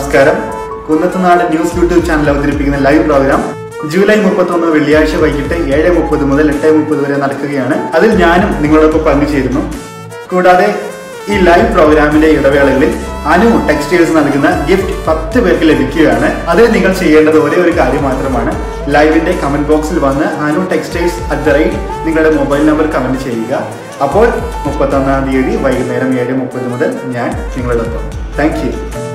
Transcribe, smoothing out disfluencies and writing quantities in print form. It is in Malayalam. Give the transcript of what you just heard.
നമസ്കാരം. കുന്നത്തുനാട് ന്യൂസ് യൂട്യൂബ് ചാനൽ അവതരിപ്പിക്കുന്ന ലൈവ് പ്രോഗ്രാം ജൂലൈ 31 വെള്ളിയാഴ്ച വൈകിട്ട് 7:30 മുതൽ 8:30 വരെ നടക്കുകയാണ്. അതിൽ ഞാനും നിങ്ങളോടൊപ്പം പങ്കുചേരുന്നു. കൂടാതെ ഈ ലൈവ് പ്രോഗ്രാമിന്റെ ഇടവേളകളിൽ അനു ടെക്സ്റ്റൈൽസ് നൽകുന്ന ഗിഫ്റ്റ് 10 പേർക്ക് ലഭിക്കുകയാണ്. അത് നിങ്ങൾ ചെയ്യേണ്ടത് ഒരേ ഒരു കാര്യം മാത്രമാണ്. ലൈവിന്റെ കമന്റ് ബോക്സിൽ വന്ന് അനു ടെക്സ്റ്റൈൽസ് നിങ്ങളുടെ മൊബൈൽ നമ്പർ കമന്റ് ചെയ്യുക. അപ്പോൾ 31-ാം തീയതി വൈകുന്നേരം 7:30 മുതൽ ഞാൻ നിങ്ങളോടൊപ്പം. Thank U.